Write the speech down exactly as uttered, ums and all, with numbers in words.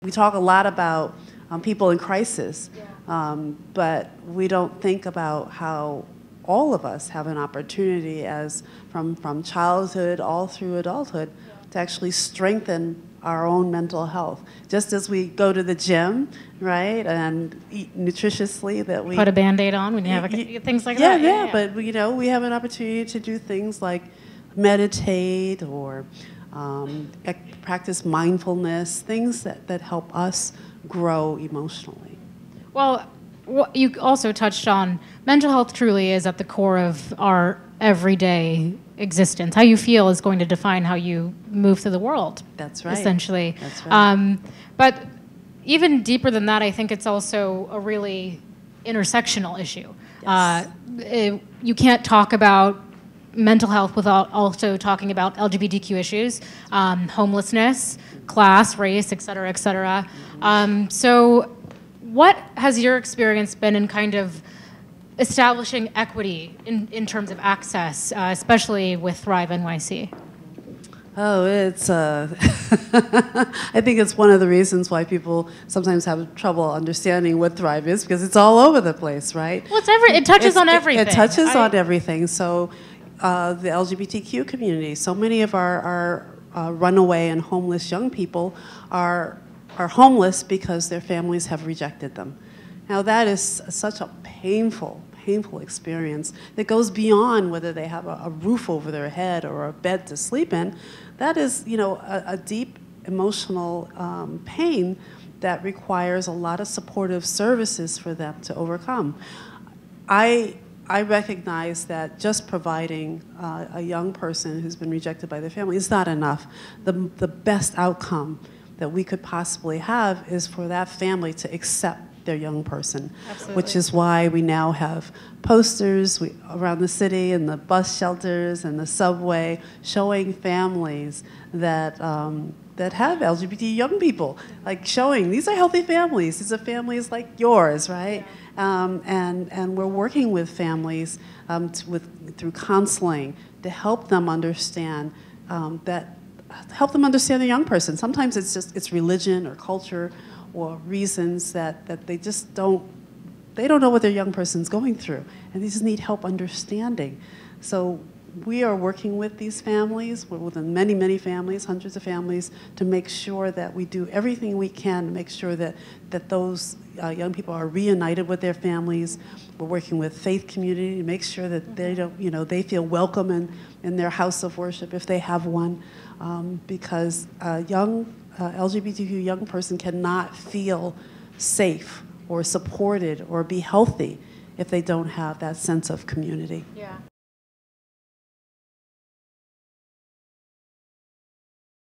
We talk a lot about um, people in crisis, Yeah. um, but we don't think about how all of us have an opportunity as from, from childhood all through adulthood Yeah. to actually strengthen our own mental health. Just as we go to the gym, right, and eat nutritiously, that we Put a Band-Aid on when you have a, y- things like yeah, that. Yeah, yeah, but you know, we have an opportunity to do things like meditate or um, ec- practice mindfulness, things that, that help us grow emotionally. Well, what you also touched on, mental health truly is at the core of our everyday existence. How you feel is going to define how you move through the world. That's right. Essentially. That's right. Um, but even deeper than that, I think it's also a really intersectional issue. Yes. Uh, it, you can't talk about mental health without also talking about L G B T Q issues, um, homelessness, class, race, et cetera, et cetera. Um, so what has your experience been in kind of establishing equity in, in terms of access, uh, especially with Thrive N Y C? Oh, it's, uh, I think it's one of the reasons why people sometimes have trouble understanding what Thrive is, because it's all over the place, right? Well, it's every, it touches It's- on it- everything. It, touches I, on everything. So uh, the L G B T Q community, so many of our, our uh, runaway and homeless young people are, are homeless because their families have rejected them. Now that is such a painful, painful experience that goes beyond whether they have a, a roof over their head or a bed to sleep in. That is, you know, a, a deep emotional um, pain that requires a lot of supportive services for them to overcome. I, I recognize that just providing uh, a young person who's been rejected by their family is not enough. The, the best outcome that we could possibly have is for that family to accept their young person. Absolutely. Which is why we now have posters we, around the city and the bus shelters and the subway showing families that um, that have L G B T young people, like showing these are healthy families. These are families like yours, right? Yeah. Um, and and we're working with families um, to, with through counseling to help them understand um, that help them understand the young person. Sometimes it's just it's religion or culture or reasons that, that they just don't, they don't know what their young person's going through, and they just need help understanding. So we are working with these families, we're with many, many families, hundreds of families, to make sure that we do everything we can to make sure that, that those uh, young people are reunited with their families. We're working with faith community to make sure that they don't, you know, they feel welcome in, in their house of worship if they have one, um, because uh, young Uh, L G B T Q young person cannot feel safe or supported or be healthy if they don't have that sense of community. Yeah.